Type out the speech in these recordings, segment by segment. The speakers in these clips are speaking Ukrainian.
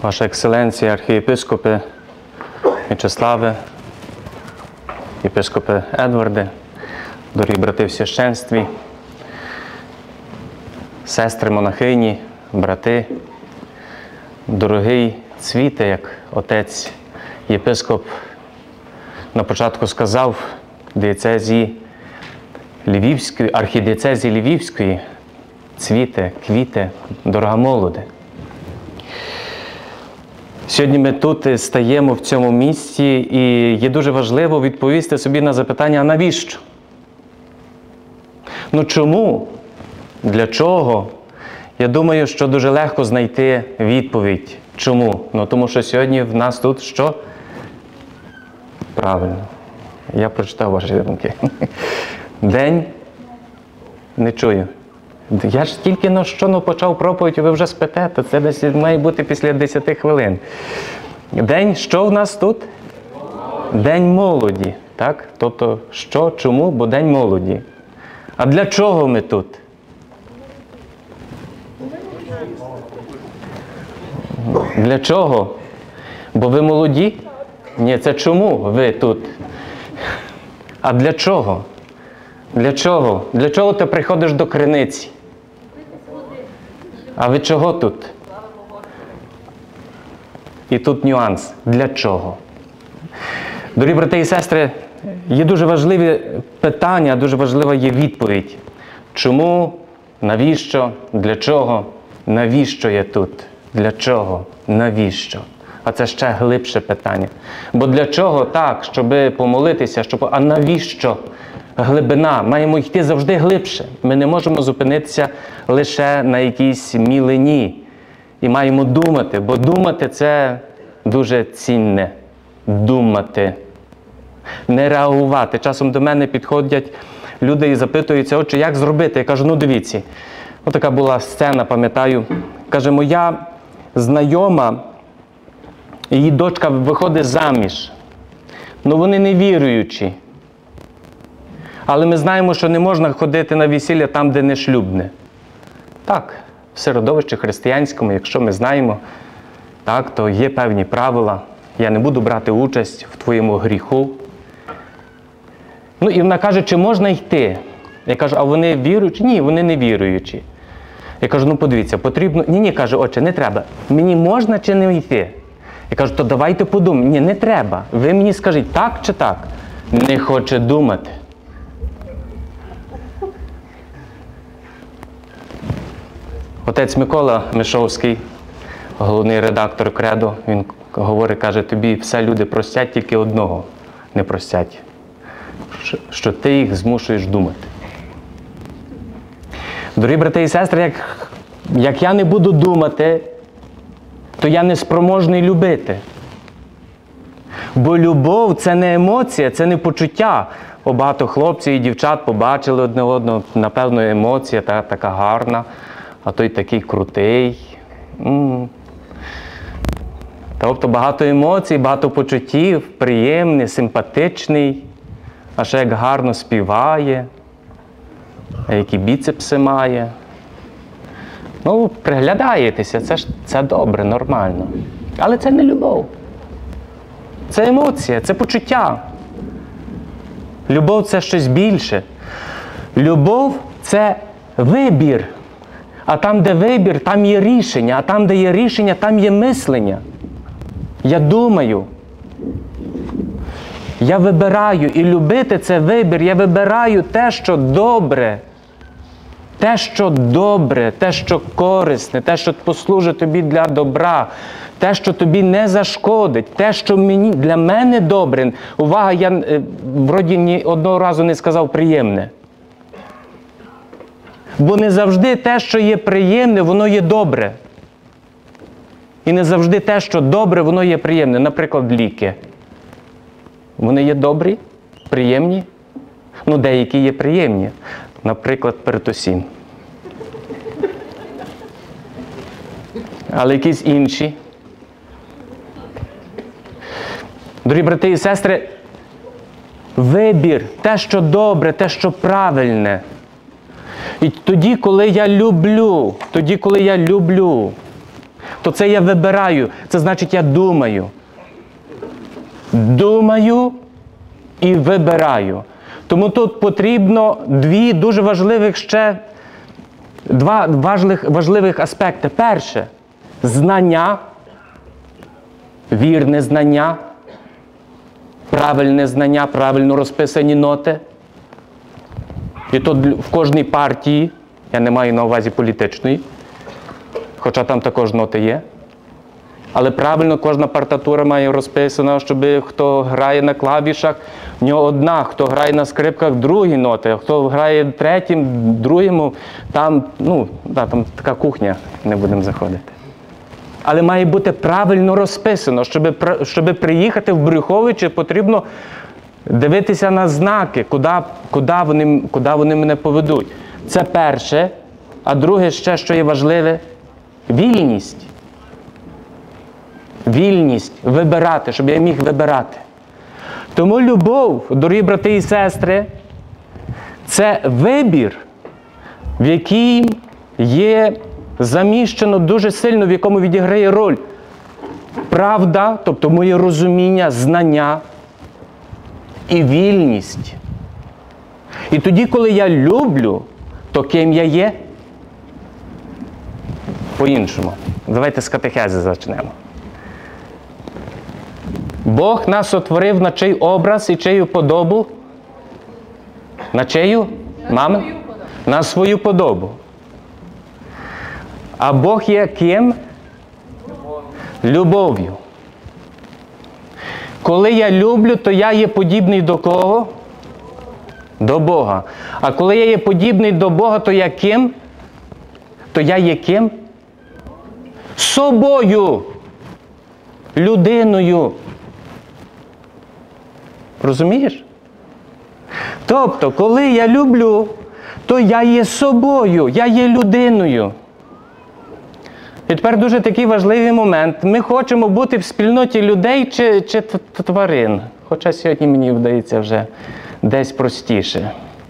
Ваша Екселенція, архієпископи Мячеславе, єпископе Едварде, дорогі брати в священстві, сестри монахині, брати, дорогий Цвіте, як отець єпископ на початку сказав, диєцезії Львівської, архідієцезії Львівської, Цвіте, квіте, дорога молоде. Сьогодні ми тут стаємо в цьому місці, і є дуже важливо відповісти собі на запитання, а навіщо? Ну чому? Для чого? Я думаю, що дуже легко знайти відповідь. Чому? Ну тому що сьогодні в нас тут що? Правильно. Я прочитав ваші думки. День? Не чую. Я ж тільки почав проповідь, ви вже спите, то це десь має бути після 10 хвилин. День, що в нас тут? День молоді. Так? Тобто, що, чому? Бо День молоді. А для чого ми тут? Для чого? Бо ви молоді? Ні, це чому ви тут? А для чого? Для чого? Для чого ти приходиш до криниці? А ви чого тут? І тут нюанс. Для чого? Дорогі брати і сестри, є дуже важливі питання, дуже важлива є відповідь. Чому? Навіщо? Для чого? Навіщо я тут? Для чого? Навіщо? А це ще глибше питання. Бо для чого? Так, щоб помолитися, а навіщо? Глибина. Маємо йти завжди глибше. Ми не можемо зупинитися лише на якійсь мілині. І маємо думати, бо думати – це дуже цінне. Думати. Не реагувати. Часом до мене підходять люди і запитуються, отче, як зробити? Я кажу, ну дивіться. Ось така була сцена, пам'ятаю. Каже, моя знайома, її дочка виходить заміж. Ну вони не віруючі. Але ми знаємо, що не можна ходити на весілля там, де не шлюбне. Так, в середовищі християнському, якщо ми знаємо, так, то є певні правила. Я не буду брати участь в твоєму гріху. Ну і вона каже, чи можна йти? Я кажу, а вони віруючі? Ні, вони не віруючі. Я кажу, ну подивіться, потрібно... Ні, каже, отче, не треба. Мені можна чи не йти? Я кажу, то давайте подумаємо. Ні, не треба. Ви мені скажіть, так чи так? Не хоче думати. Отець Микола Мишовський, головний редактор Кредо, він говорить, каже, тобі все люди простять, тільки одного не простять. Що ти їх змушуєш думати. Дорогі брати і сестри, як я не буду думати, то я не спроможний любити. Бо любов – це не емоція, це не почуття. Багато хлопців і дівчат побачили одне одного, напевно, емоція така гарна, а той такий крутий. Тобто багато емоцій, багато почуттів, приємний, симпатичний, а ще як гарно співає, а які біцепси має. Ну, приглядаєтеся, це добре, нормально. Але це не любов. Це емоція, це почуття. Любов – це щось більше. Любов – це вибір. А там, де вибір, там є рішення. А там, де є рішення, там є мислення. Я думаю. Я вибираю. І любити – це вибір. Я вибираю те, що добре. Те, що добре, те, що корисне, те, що послужить тобі для добра, те, що тобі не зашкодить, те, що для мене добре. Увага, я вроді ні одного разу не сказав приємне. Бо не завжди те, що є приємне, воно є добре. І не завжди те, що добре, воно є приємне. Наприклад, ліки. Вони є добрі, приємні? Ну, деякі є приємні. Наприклад, перитосін. Але якісь інші. Дорогі брати і сестри, вибір, те, що добре, те, що правильне. І тоді, коли я люблю, то це я вибираю. Це значить, я думаю. Думаю і вибираю. Тому тут потрібно два важливих аспекти. Перше – знання, вірне знання, правильне знання, правильно розписані ноти. І тут в кожній партії, я не маю на увазі політичної, хоча там також ноти є, але правильно кожна партитура має розписано, щоб хто грає на клавішах, в нього одна, хто грає на скрипках, другі ноти, хто грає третім, другому, там, там така кухня, не будемо заходити. Але має бути правильно розписано. Щоб приїхати в Брюховичі, потрібно дивитися на знаки, куди вони мене поведуть. Це перше. А друге ще, що є важливе – вільність. Вільність вибирати, щоб я міг вибирати. Тому любов, дорогі брати і сестри, це вибір, в який є заміщено дуже сильно, в якому відіграє роль правда, тобто моє розуміння, знання і вільність. І тоді, коли я люблю, то ким я є? По-іншому. Давайте з катехези зачнемо. Бог нас сотворив на чий образ і чию подобу? На чию? Мами? На свою подобу. А Бог є ким? Любов'ю. Коли я люблю, то я є подібний до кого? До Бога. А коли я є подібний до Бога, то я ким? То я є ким? Собою. Людиною. Розумієш? Тобто, коли я люблю, то я є собою, я є людиною. І тепер дуже такий важливий момент. Ми хочемо бути в спільноті людей чи тварин. Хоча сьогодні мені вдається вже десь простіше.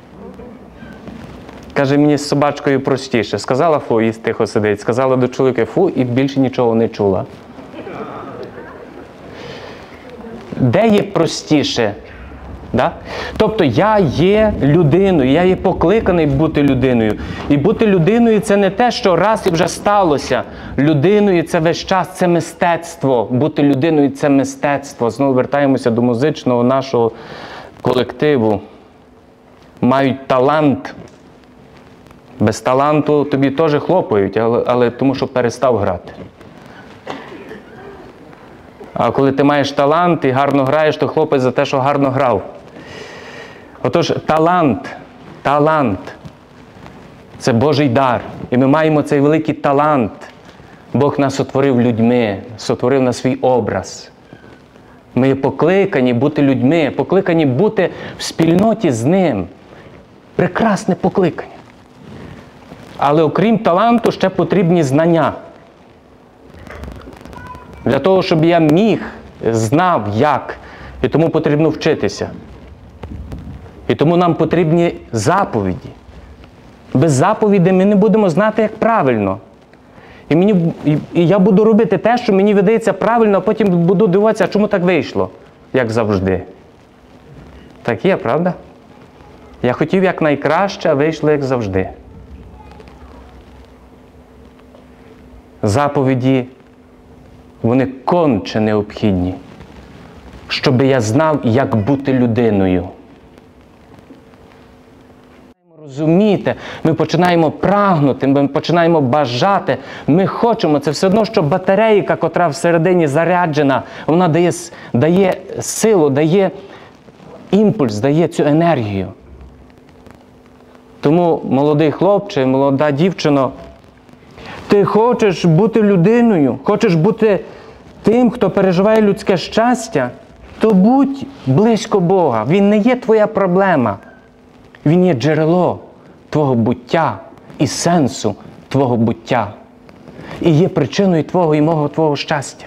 Каже, мені з собачкою простіше. Сказала фу, і тихо сидить. Сказала до чоловіка фу, і більше нічого не чула. Де є простіше? Да? Тобто я є людиною, я є покликаний бути людиною. І бути людиною – це не те, що раз і вже сталося. Людиною – це весь час, це мистецтво. Бути людиною – це мистецтво. Знову вертаємося до музичного нашого колективу. Мають талант. Без таланту тобі теж хлопають, але тому що перестав грати. А коли ти маєш талант і гарно граєш, то хлопець за те, що гарно грав. Отож, талант – це Божий дар. І ми маємо цей великий талант. Бог нас сотворив людьми, сотворив на свій образ. Ми є покликані бути людьми, покликані бути в спільноті з Ним. Прекрасне покликання. Але окрім таланту, ще потрібні знання. Для того, щоб я знав як. І тому потрібно вчитися. І тому нам потрібні заповіді. Без заповідей ми не будемо знати, як правильно. І я буду робити те, що мені видається правильно, а потім буду дивуватися, а чому так вийшло, як завжди. Так є, правда? Я хотів як найкраще, а вийшло як завжди. Заповіді, вони конче необхідні, щоб я знав, як бути людиною. Розумієте, ми починаємо прагнути, ми починаємо бажати, ми хочемо. Це все одно, що батарейка, котра всередині заряджена, вона дає силу, дає імпульс, дає цю енергію. Тому, молодий хлопче, молода дівчино, ти хочеш бути людиною, хочеш бути тим, хто переживає людське щастя, то будь близько Бога. Він не є твоя проблема. Він є джерело твого буття і сенсу твого буття. І є причиною твого і мого твого щастя.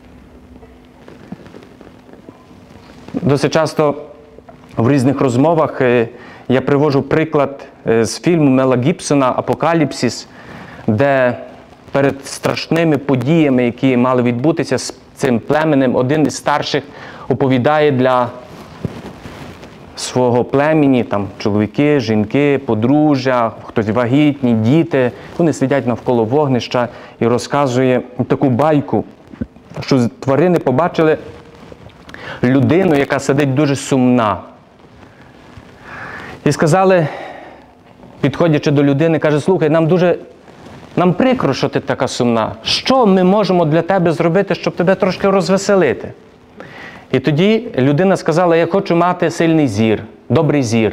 Досить часто в різних розмовах я приводжу приклад з фільму Мела Гібсона «Апокаліпсис», де перед страшними подіями, які мали відбутися з цим племенем, один із старших оповідає для свого племені, там чоловіки, жінки, подружжя, хтось вагітні, діти, вони сидять навколо вогнища і розказує таку байку, що тварини побачили людину, яка сидить дуже сумна. І сказали, підходячи до людини, каже: слухай, нам прикро, що ти така сумна. Що ми можемо для тебе зробити, щоб тебе трошки розвеселити? І тоді людина сказала: я хочу мати сильний зір, добрий зір.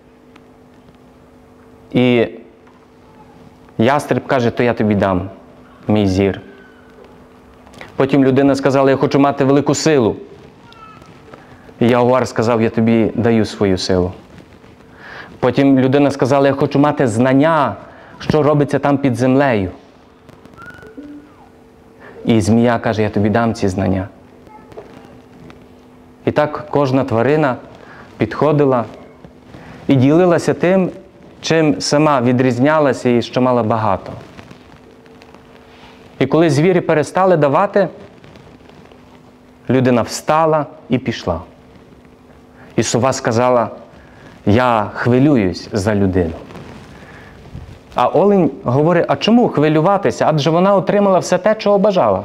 І ястреб каже: то я тобі дам мій зір. Потім людина сказала: я хочу мати велику силу. І ягуар сказав: я тобі даю свою силу. Потім людина сказала: я хочу мати знання, що робиться там під землею. І змія каже: я тобі дам ці знання. І так кожна тварина підходила і ділилася тим, чим сама відрізнялася і що мала багато. І коли звірі перестали давати, людина встала і пішла. І сова сказала: я хвилююсь за людину. А олень говорить: а чому хвилюватися? Адже вона отримала все те, чого бажала.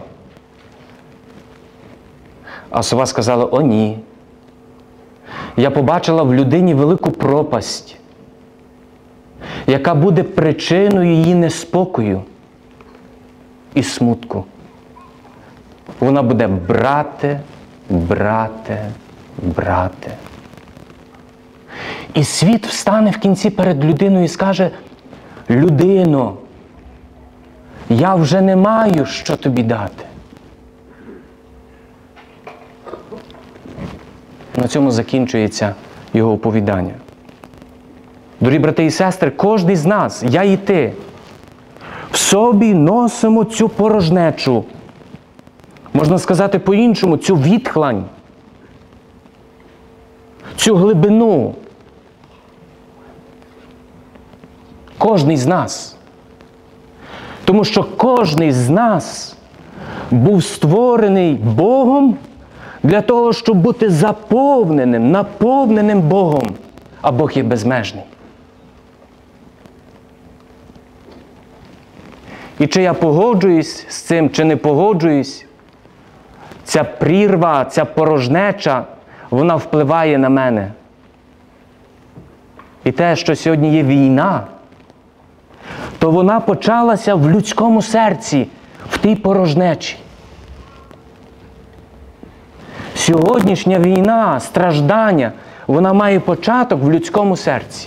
А сова сказала: о ні. Я побачила в людині велику пропасть, яка буде причиною її неспокою і смутку. Вона буде брати. І світ встане в кінці перед людиною і скаже: людино, я вже не маю, що тобі дати. На цьому закінчується його оповідання. Дорогі брати і сестри, кожен з нас, я і ти, в собі носимо цю порожнечу. Можна сказати по-іншому, цю відхлань, цю глибину. Кожний з нас. Тому що кожний з нас був створений Богом для того, щоб бути заповненим, наповненим Богом. А Бог є безмежний. І чи я погоджуюсь з цим, чи не погоджуюсь, ця прірва, ця порожнеча, вона впливає на мене. І те, що сьогодні є війна, то вона почалася в людському серці, в тій порожнечі. Сьогоднішня війна, страждання, вона має початок в людському серці.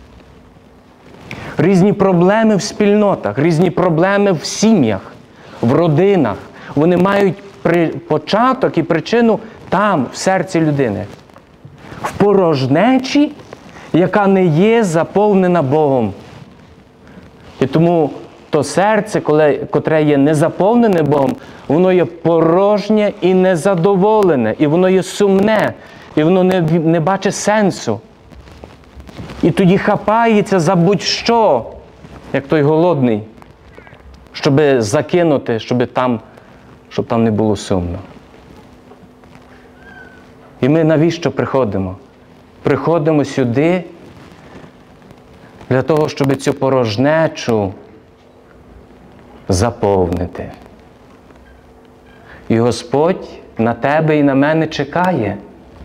Різні проблеми в спільнотах, різні проблеми в сім'ях, в родинах, вони мають початок і причину там, в серці людини. В порожнечі, яка не є заповнена Богом. І тому то серце, котре є незаповнене Богом, воно є порожнє і незадоволене, і воно є сумне, і воно не бачить сенсу. І тоді хапається за будь-що, як той голодний, щоб закинути, щоб там не було сумно. І ми навіщо приходимо? Приходимо сюди для того, щоб цю порожнечу заповнити. І Господь на тебе і на мене чекає,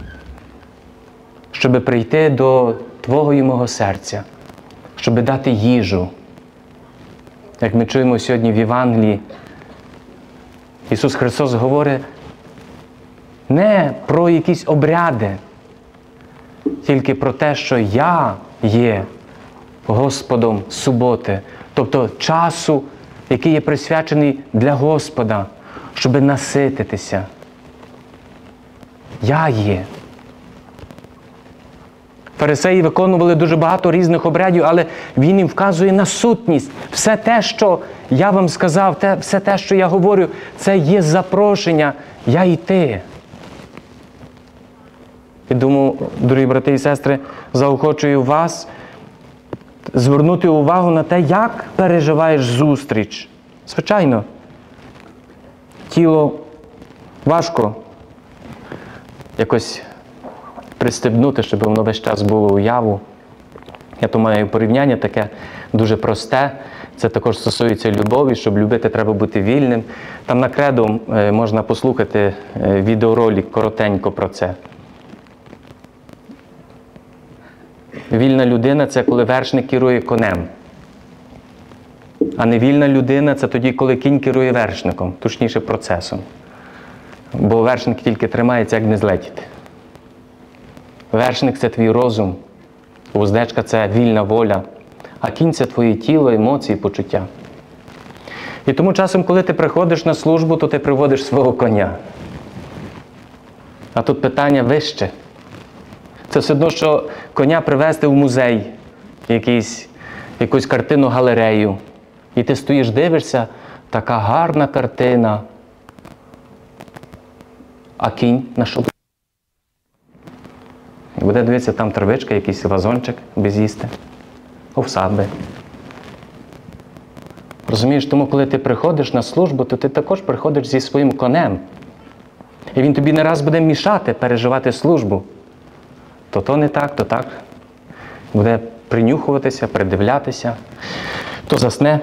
щоб прийти до твого і мого серця, щоб дати їжу. Як ми чуємо сьогодні в Євангелії, Ісус Христос говорить не про якісь обряди, тільки про те, що я є Господом суботи, тобто часу, який є присвячений для Господа, щоб насититися. Я є. Фарисеї виконували дуже багато різних обрядів, але він їм вказує на сутність. Все те, що я вам сказав, все те, що я говорю, це є запрошення «Я і ти». І думаю, дорогі брати і сестри, заохочую вас звернути увагу на те, як переживаєш зустріч Звичайно, тіло важко якось пристебнути, щоб воно весь час було уяву. Я то маю порівняння таке дуже просте. Це також стосується любові, щоб любити, треба бути вільним. Там на Кредо можна послухати відеоролик коротенько про це. Вільна людина – це коли вершник керує конем. А невільна людина – це тоді, коли кінь керує вершником, точніше процесом. Бо вершник тільки тримається, як не злетіти. Вершник – це твій розум, вуздечка – це вільна воля, а кінь – це твоє тіло, емоції, почуття. І тому часом, коли ти приходиш на службу, то ти приводиш свого коня. А тут питання вище. Це все одно, що коня привезти в музей, якусь картину, галерею. І ти стоїш, дивишся, така гарна картина. А кінь на що? Буде дивитися, там травичка, якийсь вазончик без їсти. Овса би. Розумієш, тому коли ти приходиш на службу, то ти також приходиш зі своїм конем. І він тобі не раз буде мішати переживати службу. То не так, то так. Буде принюхуватися, придивлятися, то засне.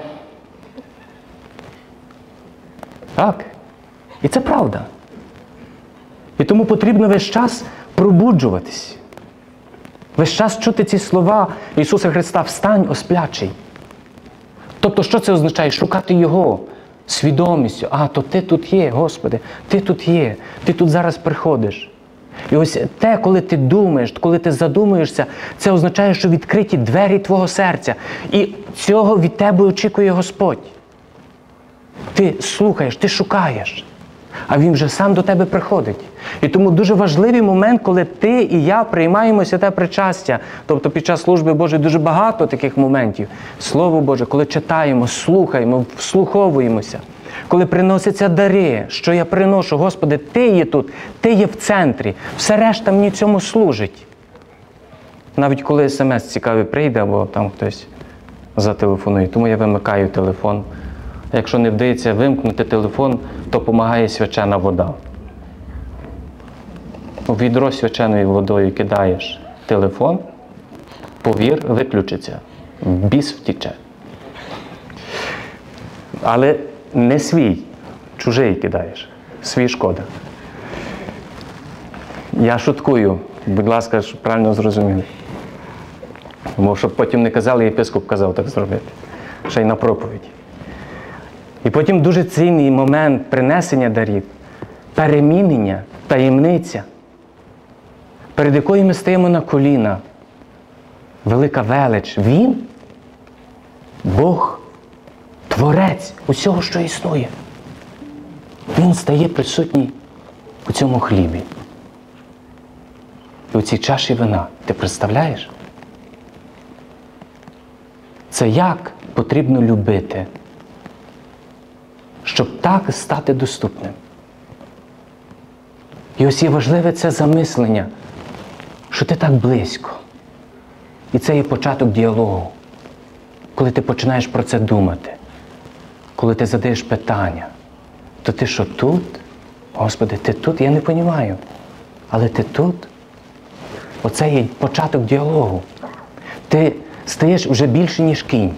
Так. І це правда. І тому потрібно весь час пробуджуватись. Весь час чути ці слова Ісуса Христа: «Встань, осплячий». Тобто, що це означає? Шукати Його свідомістю. То ти тут є, Господи, ти тут є, ти тут зараз приходиш. І ось те, коли ти думаєш, коли ти задумуєшся, це означає, що відкриті двері твого серця. І цього від тебе очікує Господь. Ти слухаєш, ти шукаєш, а Він вже сам до тебе приходить. І тому дуже важливий момент, коли ти і я приймаємо святе причастя. Тобто під час служби Божої дуже багато таких моментів. Слово Боже, коли читаємо, слухаємо, вслуховуємося. Коли приносяться дари, що я приношу, Господи, Ти є тут, Ти є в центрі, все решта мені цьому служить. Навіть коли смс цікавий прийде, або там хтось зателефонує, тому я вимикаю телефон. Якщо не вдається вимкнути телефон, то допомагає свячена вода. У відро свяченою водою кидаєш телефон, повір, виключиться, біс втіче. Але не свій, чужий кидаєш. Свій шкода. Я шуткую, будь ласка, щоб правильно зрозуміли. Бо щоб потім не казали, єпископ казав так зробити. Ще й на проповіді. І потім дуже цінний момент принесення дарів, перемінення, таємниця, перед якою ми стоїмо на коліна. Велика велич. Він – Бог, Творець усього, що існує. Він стає присутній у цьому хлібі. І у цій чаші вина. Ти представляєш? Це як потрібно любити, щоб так стати доступним. І ось є важливе це замислення, що ти так близько. І це є початок діалогу. Коли ти починаєш про це думати, коли ти задаєш питання, то ти що тут? Господи, ти тут? Я не розумію. Але ти тут? Оце є початок діалогу. Ти стаєш вже більше, ніж кінь.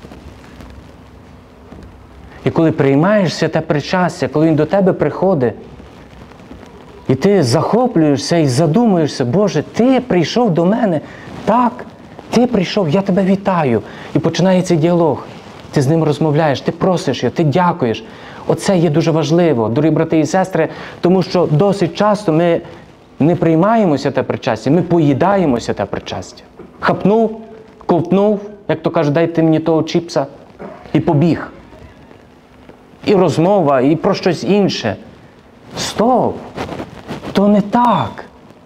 І коли приймаєш святе причастя, коли він до тебе приходить, і ти захоплюєшся і задумуєшся: Боже, ти прийшов до мене, так, ти прийшов, я тебе вітаю. І починається діалог. Ти з ним розмовляєш, ти просиш його, ти дякуєш. Оце є дуже важливо, дорогі брати і сестри, тому що досить часто ми не приймаємо святе причастя, ми поїдаємо святе причастя. Хапнув, ковтнув, як то кажуть, дайте мені того чіпса, і побіг. І розмова, і про щось інше. Стоп! То не так.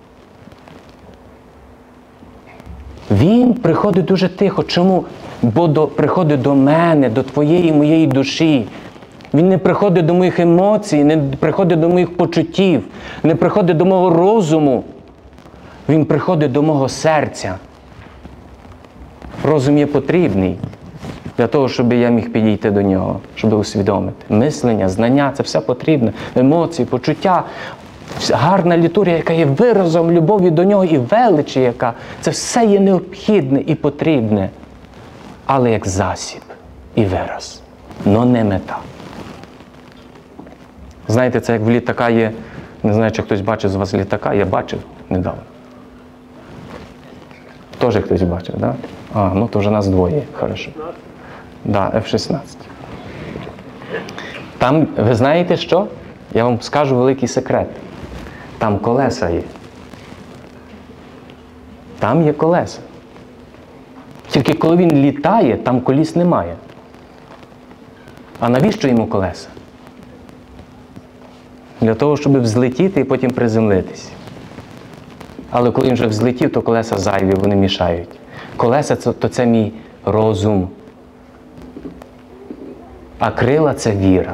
Він приходить дуже тихо. Чому? Бо приходить до мене, до твоєї, моєї душі. Він не приходить до моїх емоцій, не приходить до моїх почуттів, не приходить до мого розуму. Він приходить до мого серця. Розум є потрібний для того, щоб я міг підійти до нього, щоб усвідомити. Мислення, знання – це все потрібно. Емоції, почуття, гарна літургія, яка є виразом любові до нього і величі, яка. Це все є необхідне і потрібне, але як засіб і вираз, но не мета. Знаєте, це як в літака є, не знаю, чи хтось бачив з вас літака, я бачив недавно. Теж хтось бачив, так? Да? Ну то вже нас двоє, хорошо. Да, F-16. Там, ви знаєте що? Я вам скажу великий секрет. Там колеса є. Там є колеса. Тільки коли він літає, там коліс немає. А навіщо йому колеса? Для того, щоб взлетіти і потім приземлитись. Але коли він вже взлетів, то колеса зайві, вони мішають. Колеса – то це мій розум. А крила – це віра.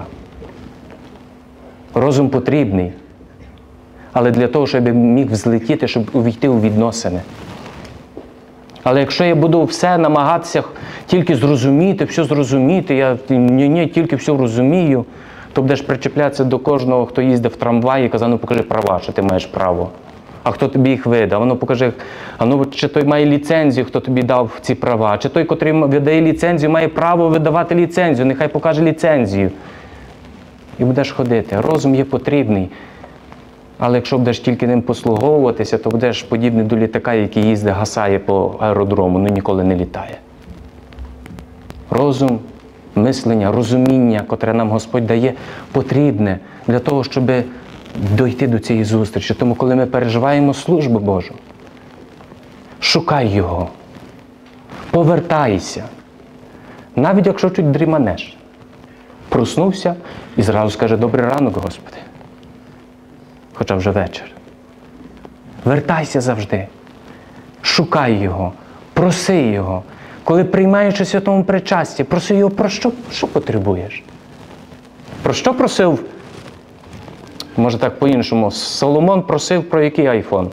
Розум потрібний. Але для того, щоб я міг взлетіти, щоб увійти у відносини. Але якщо я буду все намагатися тільки зрозуміти, все зрозуміти, я тільки все розумію, то будеш причеплятися до кожного, хто їздив в трамваї і казав, ну покажи права, що ти маєш право. А хто тобі їх видав? Ну покажи, чи той має ліцензію, хто тобі дав ці права, чи той, котрий видає ліцензію, має право видавати ліцензію, нехай покаже ліцензію. І будеш ходити. Розум є потрібний. Але якщо будеш тільки ним послуговуватися, то будеш подібний до літака, який їздить, гасає по аеродрому, ну ніколи не літає. Розум, мислення, розуміння, котре нам Господь дає, потрібне для того, щоб дойти до цієї зустрічі. Тому, коли ми переживаємо службу Божу, шукай Його, повертайся. Навіть якщо чуть дріманеш. Проснувся і зразу скаже, добрий ранок, Господи. Хоча вже вечір. Вертайся завжди. Шукай Його, проси Його. Коли приймаєш у святому причасті, проси Його, про що потребуєш? Про що просив? Може так по-іншому. Соломон просив про який айфон?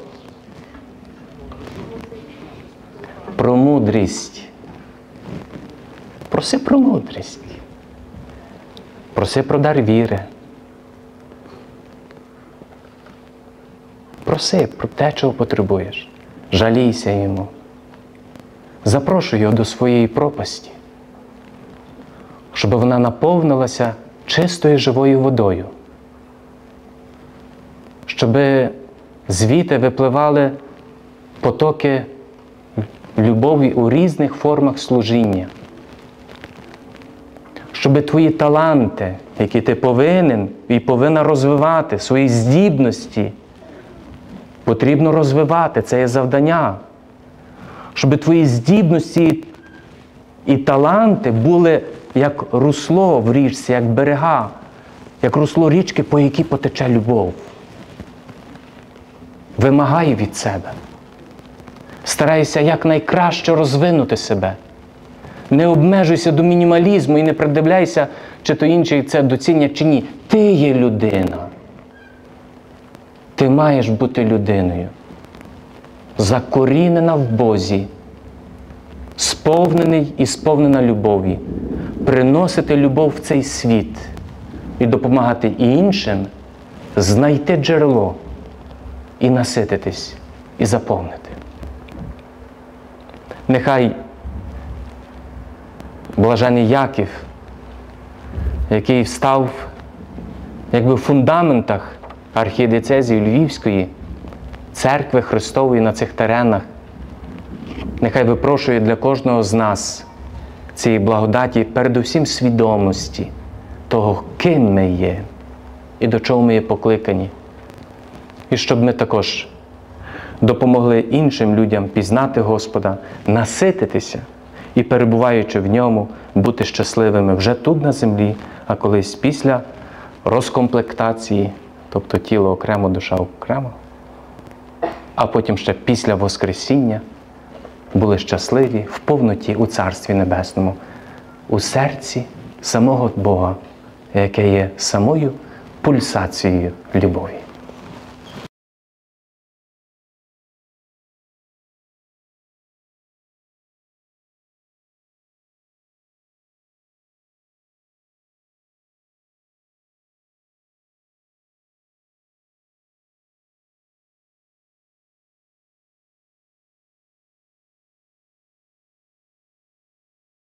Про мудрість. Проси про мудрість. Проси про дар віри. Проси про те, чого потребуєш. Жалійся Йому. Запрошуй Його до своєї пропасті, щоб вона наповнилася чистою живою водою. Щоб звідти випливали потоки любові у різних формах служіння. Щоб твої таланти, які ти повинен і повинна розвивати, свої здібності, потрібно розвивати, це є завдання. Щоб твої здібності і таланти були як русло в річці, як берега, як русло річки, по якій потече любов. Вимагай від себе. Старайся якнайкраще розвинути себе. Не обмежуйся до мінімалізму і не придивляйся, чи то інший це доцінять, чи ні. Ти є людина. Ти маєш бути людиною. Закорінена в Бозі. Сповнений і сповнена любові. Приносити любов в цей світ і допомагати іншим знайти джерело і насититись, і заповнити. Нехай блажений Яків, який встав якби в фундаментах архієдіцезії Львівської, церкви Христової на цих теренах, нехай випрошує для кожного з нас цієї благодаті, передусім свідомості того, ким ми є і до чого ми є покликані. І щоб ми також допомогли іншим людям пізнати Господа, насититися і, перебуваючи в Ньому, бути щасливими вже тут на землі, а колись після розкомплектації, тобто тіло окремо, душа окремо, а потім ще після Воскресіння були щасливі в повноті у Царстві Небесному, у серці самого Бога, яке є самою пульсацією любові.